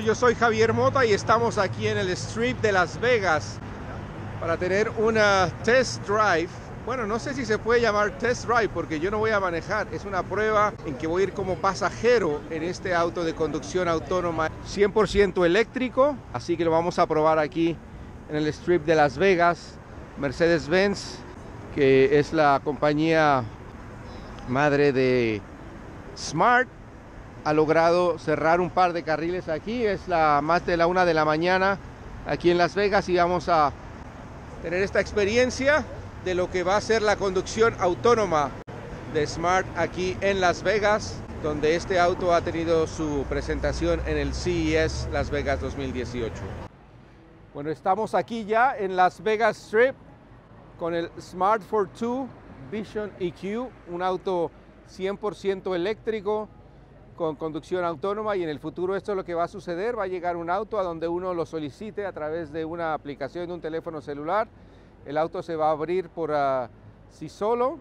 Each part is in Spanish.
yo soy Javier Mota y estamos aquí en el Strip de Las Vegas para tener una test drive. Bueno, no sé si se puede llamar test drive porque yo no voy a manejar. Es una prueba en que voy a ir como pasajero en este auto de conducción autónoma 100% eléctrico. Así que lo vamos a probar aquí en el Strip de Las Vegas. Mercedes-Benz, que es la compañía madre de Smart, ha logrado cerrar un par de carriles aquí. Es más de la 1 de la mañana aquí en Las Vegas y vamos a tener esta experiencia de lo que va a ser la conducción autónoma de Smart aquí en Las Vegas, donde este auto ha tenido su presentación en el CES Las Vegas 2018. Bueno, estamos aquí ya en Las Vegas Strip con el Smart Fortwo Vision EQ, un auto 100% eléctrico con conducción autónoma, y en el futuro esto es lo que va a suceder. Va a llegar un auto a donde uno lo solicite a través de una aplicación de un teléfono celular. El auto se va a abrir por sí solo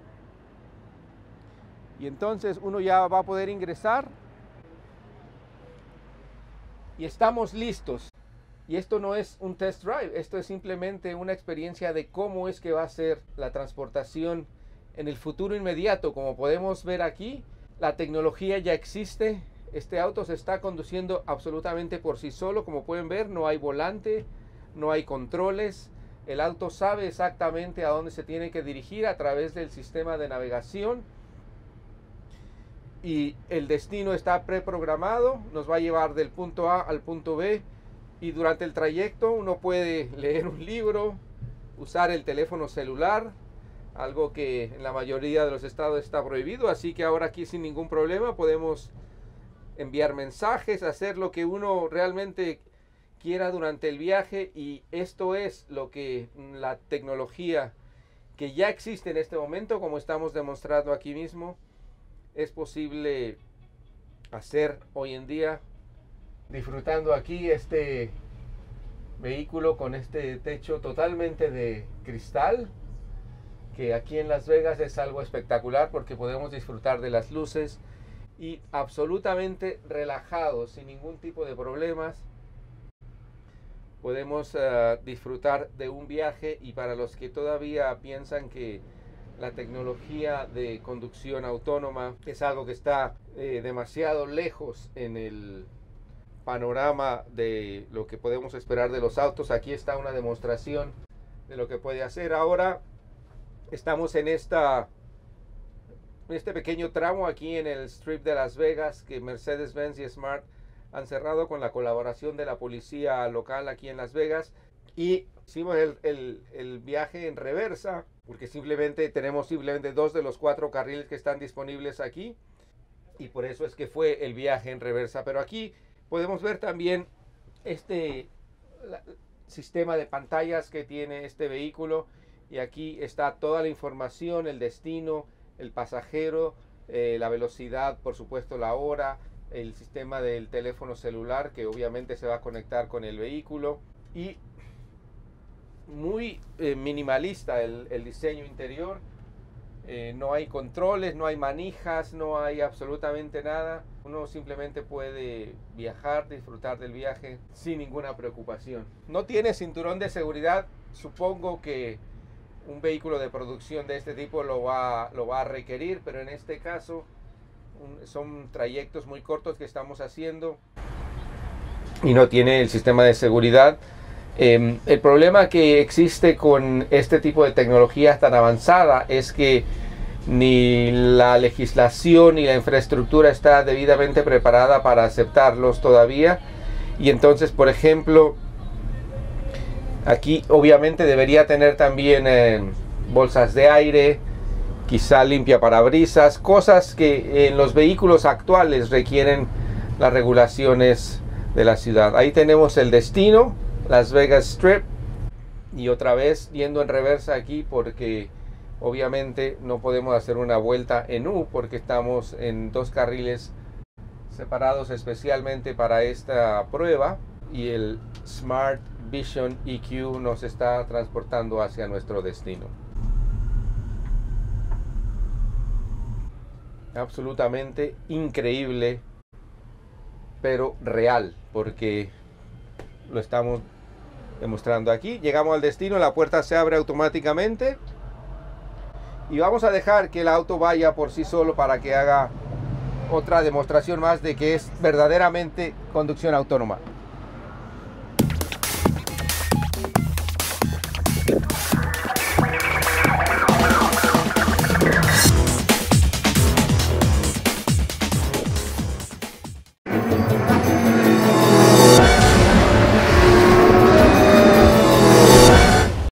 y entonces uno ya va a poder ingresar y estamos listos. Y esto no es un test drive, esto es simplemente una experiencia de cómo es que va a ser la transportación en el futuro inmediato. Como podemos ver aquí, la tecnología ya existe. Este auto se está conduciendo absolutamente por sí solo. Como pueden ver, no hay volante, no hay controles. El auto sabe exactamente a dónde se tiene que dirigir a través del sistema de navegación. Y el destino está preprogramado. Nos va a llevar del punto A al punto B. Y durante el trayecto uno puede leer un libro, usar el teléfono celular, algo que en la mayoría de los estados está prohibido. Así que ahora aquí sin ningún problema podemos enviar mensajes, hacer lo que uno realmente quiera durante el viaje. Y esto es lo que la tecnología que ya existe en este momento, como estamos demostrando aquí mismo, es posible hacer hoy en día, disfrutando aquí este vehículo con este techo totalmente de cristal, que aquí en Las Vegas es algo espectacular porque podemos disfrutar de las luces y absolutamente relajados, sin ningún tipo de problemas. Podemos disfrutar de un viaje. Y para los que todavía piensan que la tecnología de conducción autónoma es algo que está demasiado lejos en el panorama de lo que podemos esperar de los autos, aquí está una demostración de lo que puede hacer. Ahora estamos en este pequeño tramo aquí en el Strip de Las Vegas que Mercedes-Benz y Smart han cerrado con la colaboración de la policía local aquí en Las Vegas, y hicimos el viaje en reversa porque tenemos simplemente 2 de los 4 carriles que están disponibles aquí, y por eso es que fue el viaje en reversa. Pero aquí podemos ver también sistema de pantallas que tiene este vehículo, y aquí está toda la información, el destino, el pasajero, la velocidad, por supuesto la hora, el sistema del teléfono celular que obviamente se va a conectar con el vehículo, y muy minimalista el diseño interior. No hay controles, no hay manijas, no hay absolutamente nada. Uno simplemente puede viajar, disfrutar del viaje sin ninguna preocupación. No tiene cinturón de seguridad. Supongo que un vehículo de producción de este tipo lo va a requerir, pero en este caso son trayectos muy cortos que estamos haciendo y no tiene el sistema de seguridad. El problema que existe con este tipo de tecnología tan avanzada es que ni la legislación ni la infraestructura está debidamente preparada para aceptarlos todavía. Y entonces, por ejemplo, aquí obviamente debería tener también bolsas de aire, quizá limpia parabrisas, cosas que en los vehículos actuales requieren las regulaciones de la ciudad. Ahí tenemos el destino, Las Vegas Strip, y otra vez yendo en reversa aquí porque obviamente no podemos hacer una vuelta en U porque estamos en 2 carriles separados especialmente para esta prueba, y el Smart Vision EQ nos está transportando hacia nuestro destino. Absolutamente increíble pero real, porque lo estamos demostrando aquí. Llegamos al destino, la puerta se abre automáticamente y vamos a dejar que el auto vaya por sí solo para que haga otra demostración más de que es verdaderamente conducción autónoma.